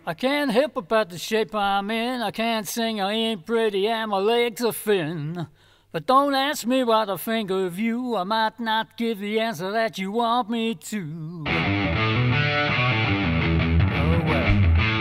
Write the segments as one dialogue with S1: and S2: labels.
S1: I can't hip about the shape I'm in. I can't sing, I ain't pretty, and my legs are thin. But don't ask me what I think of you. I might not give the answer that you want me to. Oh well.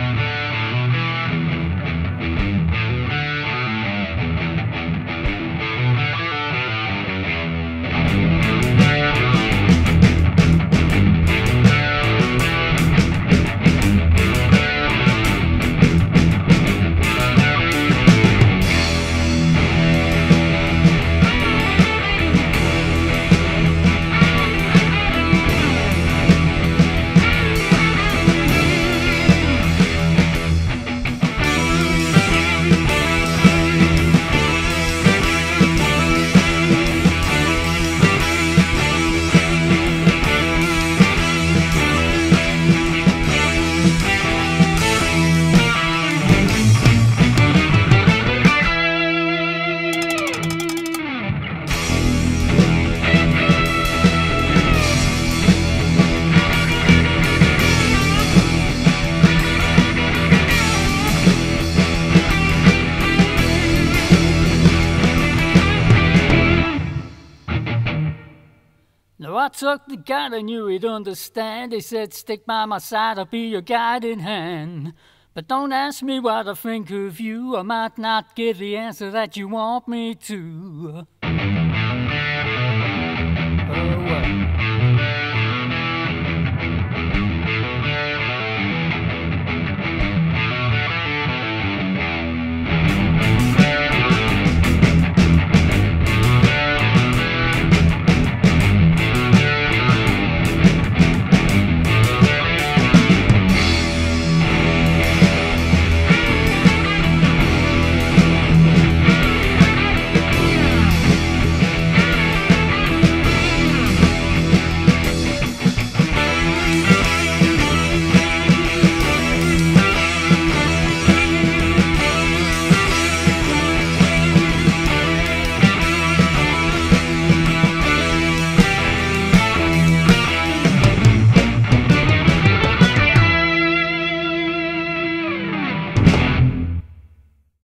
S1: Now I took the guide, I knew he'd understand. He said, stick by my side, I'll be your guiding hand. But don't ask me what I think of you. I might not give the answer that you want me to. Oh well.